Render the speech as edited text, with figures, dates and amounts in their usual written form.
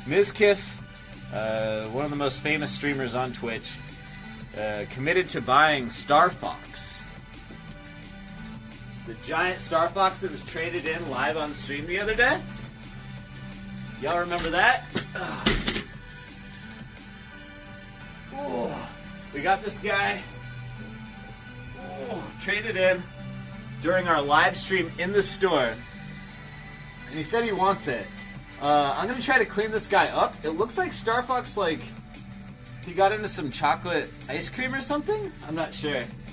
Mizkif, one of the most famous streamers on Twitch, committed to buying Star Fox. The giant Star Fox that was traded in live on stream the other day. Y'all remember that? We got this guy traded in during our live stream in the store. And he said he wants it. I'm going to try to clean this guy up. It looks like Star Fox, he got into some chocolate ice cream or something? I'm not sure.